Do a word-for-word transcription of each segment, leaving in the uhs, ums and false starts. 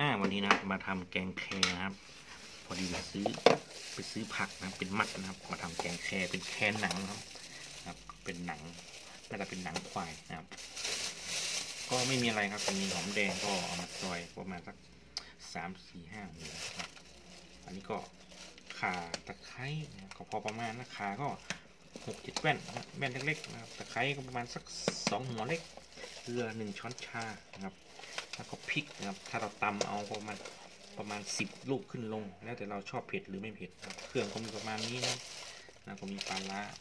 อ่าวันนี้นะมาทำแกงแคนะครับพอดีไปซื้อไปซื้อผักนะเป็นมัดนะครับมาทำแกงแคเป็นแคหนังนะครับครับเป็นหนังน่าจะเป็นหนังควายนะครับก็ไม่มีอะไรครับมีหอมแดงก็เอามาซอยประมาณสักสามสี่ห้าหัวครับอันนี้ก็ข่าตะไคร้ก็พอประมาณนะข่าก็หกเจ็ดแว่นนะแว่นเล็กๆนะครับตะไคร้ก็ประมาณสักสองหัวเล็กเกลือหนึ่งช้อนชานะครับแล้วก็พริกนะครับถ้าเราตำเอาประมาณประมาณสิบลูกขึ้นลงแล้วแต่เราชอบเผ็ดหรือไม่เผ็ดครับเครื่องก็มีประมาณนี้นะแล้วก็มีปลาร้า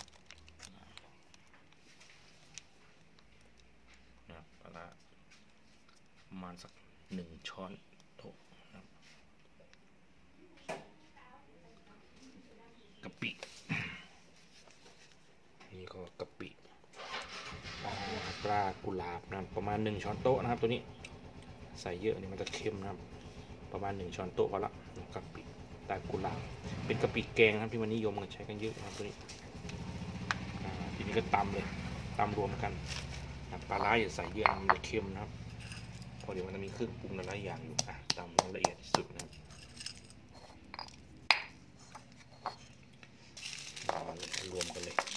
นะครับปลาร้าประมาณสักหนึ่งช้อนโต๊ะนะครับกะปินี่ก็กะปิปลากุหลาบนะประมาณหนึ่งช้อนโต๊ะนะครับตัวนี้ใส่เยอะนี่มันจะเค็มนะครับประมาณหนึ่งช้อนโต๊ะพอละกะปิตากุหลาบเป็นกะปิแกงครับที่มันนิยมกันใช้กันเยอะนะครับตัวนี้ทีนี้ก็ตำเลยตำรวมกันปลาร้าอย่าใส่เยอะมันจะเค็มนะครับเพราะเดี๋ยวมันจะมีเครื่องปรุงหลายอย่างอยู่อ่ะตำให้ละเอียดที่สุดนะครับรวมกันเลย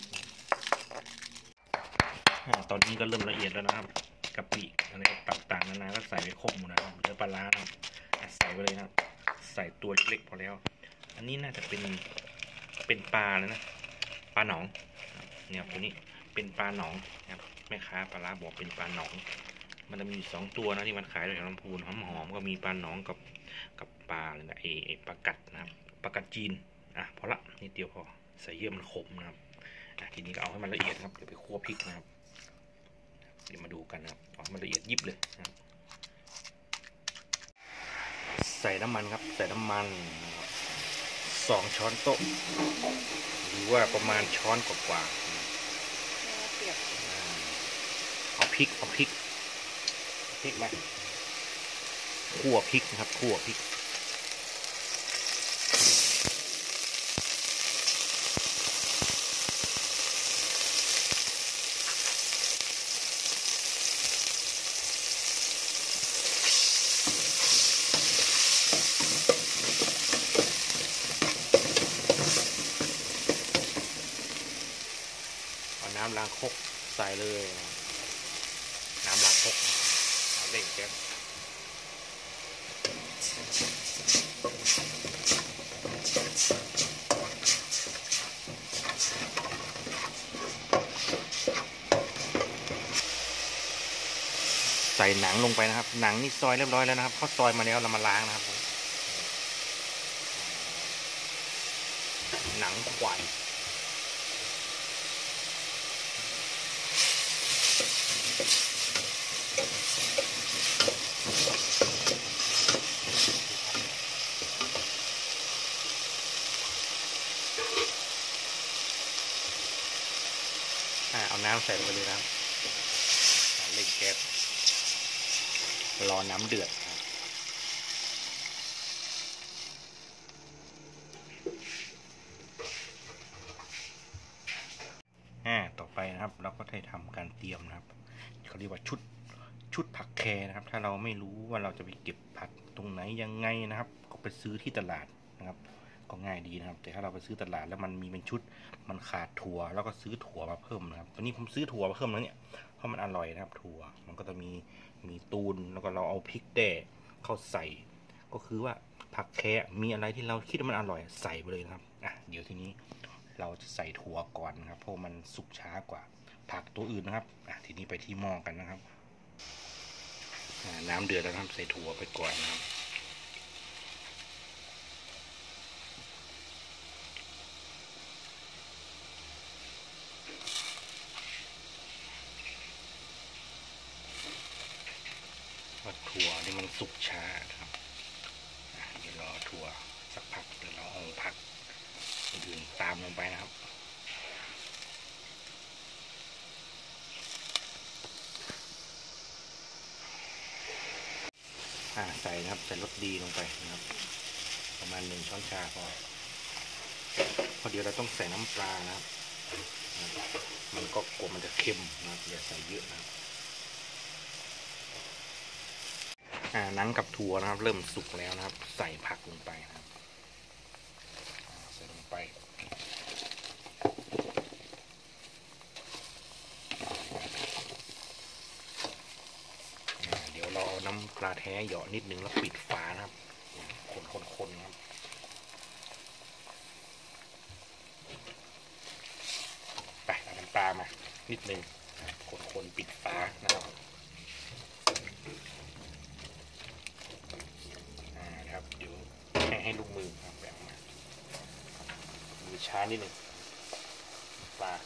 ตอนนี้ก็เริ่มละเอียดแล้วนะครับกะปิอะไรต่างๆนานาก็ใส่ไปครบหมดนะครับเนื้อปลาร้าใส่ไปเลยนะครับใส่ตัวเล็กๆพอแล้วอันนี้น่าจะเป็นเป็นปลาเลยนะปลาหนองเนี่ยตัวนี้เป็นปลาหนองนะครับแม่ค้าปลาร้าบอกเป็นปลาหนองมันจะมีสองตัวนะที่มันขายในลำพูนหอมๆก็มีปลาหนองกับกับปลาเลยนะเอเอปลากัดนะครับปลากัดจีนอ่ะพอละนิดเดียวพอใส่เยอะมันขมนะครับอ่ะทีนี้ก็เอาให้มันละเอียดครับเดี๋ยวไปคั่วพริกนะครับเดี๋ยวมาดูกันนะครับเอามันละเอียดยิบเลยนะครับใส่น้ำมันครับใส่น้ำมันสองช้อนโต๊ะหรือว่าประมาณช้อนกว่าๆเอาพริกเอาพริกพริกมาคั่วพริกนะครับคั่วพริกน้ำล้างครกใส่เลยน้ำล้างครกเอาเล่งแก๊สใส่หนังลงไปนะครับหนังนี่ซอยเรียบร้อยแล้วนะครับเขาซอยมาแล้วเรามาล้างนะครับหนังควายเอาน้ำใส่ไปเลยนะครับเล่นแก๊สรอน้ำเดือดอ่าต่อไปนะครับเราก็ได้ทำการเตรียมนะครับเขาเรียกว่าชุดชุดผักแคนะครับถ้าเราไม่รู้ว่าเราจะไปเก็บผักตรงไหนยังไงนะครับก็ไปซื้อที่ตลาดนะครับก็ง่ายดีนะครับแต่ถ้าเราไปซื้อตลาดแล้วมันมีเป็นชุดมันขาดถั่วแล้วก็ซื้อถั่วมาเพิ่มนะครับตอนนี้ผมซื้อถั่วมาเพิ่มแล้วเนี่ยเพราะมันอร่อยนะครับถั่วมันก็จะมีมีตูนแล้วก็เราเอาพริกแด่เข้าใส่ก็คือว่าผักแค่มีอะไรที่เราคิดว่ามันอร่อยใส่ไปเลยนะครับอ่ะเดี๋ยวทีนี้เราจะใส่ถั่วก่อนนะครับเพราะมันสุกช้ากว่าผักตัวอื่นนะครับอ่ะทีนี้ไปที่หม้อกันนะครับน้ำเดือดแล้วนะครับใส่ถั่วไปก่อนนะครับถั่วนี่มันสุกช้าครับเดี๋ยวรอถั่วสักพักเดี๋ยวเราเอาผักอื่นตามลงไปนะครับใส่นะครับใส่รสดีลงไปนะครับประมาณหนึ่งช้อนชาพอพอเดี๋ยวเราต้องใส่น้ำปลานะครับมันก็กลัวมันจะเค็มนะครับอย่าใส่เยอะนะครับอ่าหนังกับถั่วนะครับเริ่มสุกแล้วนะครับใส่ผักลงไปนะครับใส่ลงไปเดี๋ยวเราเอาน้ำปลาแท้เหยาะนิดนึงแล้วปิดฝานะครับคนๆๆครับไปเอาน้ำปลามานิดนึงคนๆปิดฝานะครับอ่าครับเดี๋ยวให้ให้ลูกมือครับแบบมามือช้านิดนึงปลา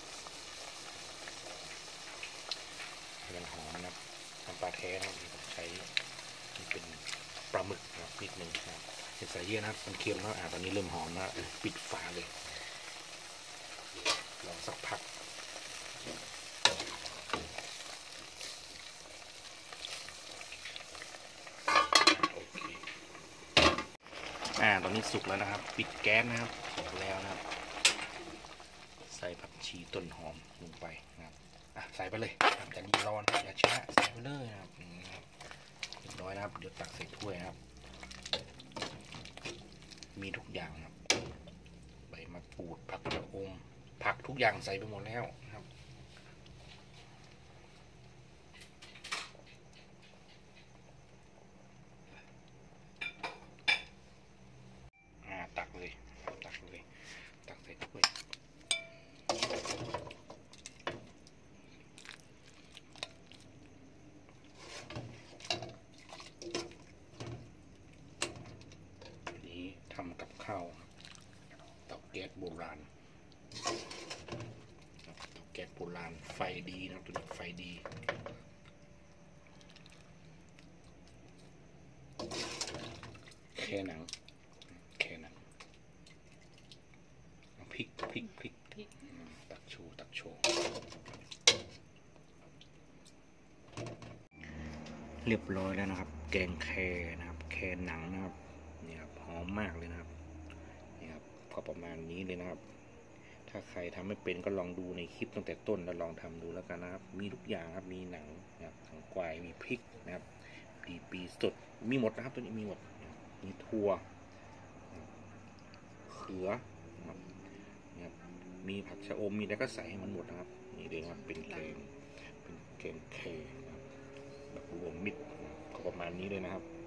ยังหอมนะครับน้ำปลาแท้นะครับใช้ที่เป็นปลาหมึกนะครับนิดนึงนะครับอย่าใส่เยอะนะครับมันเค็มแล้วอ่าตอนนี้เริ่มหอมแล้วปิดฝาเลยรอสักพักโอเคอ่าตอนนี้สุกแล้วนะครับปิดแก๊สนะครับสุกแล้วนะครับใส่ผักชีต้นหอมลงไปนะครับอ่ะใส่ไปเลยอย่ารีรอนะอย่าช้าใส่ไปเลยนะครับเรียบร้อยนะครับเดี๋ยวตักใส่ถ้วยนะครับมีทุกอย่างครับใบมะกรูดผักชะอมผักทุกอย่างใส่ไปหมดแล้วนะครับอ่าตักเลยตักเลยตักใส่ถ้วยนี้ทำกับข้าวเตาแก๊สโบราณเตาแก๊สโบราณไฟดีนะตัวนี้ไฟดีแค่หนังแค่หนังพริกพริกพริกตักโชว์ตักโชว์เรียบร้อยแล้วนะครับแกงแคนะครับแคหนังนะครับนี่ครับหอมมากเลยนะครับนี่ครับก็ประมาณนี้เลยนะครับถ้าใครทำไม่เป็นก็ลองดูในคลิปตั้งแต่ต้นแล้วลองทำดูแล้วกันนะครับมีทุกอย่างครับมีหนังนะครับหนังควายมีพริกนะครับปีปีสดมีหมดนะครับตัวนี้มีหมดมีถั่วเขือนะครับมีผักชะอมมีอะไรก็ใส่ให้มันหมดนะครับนี่เลยครับเป็นแกงเป็นแกงแคแบบรวมมิตรก็ประมาณนี้เลยนะครับ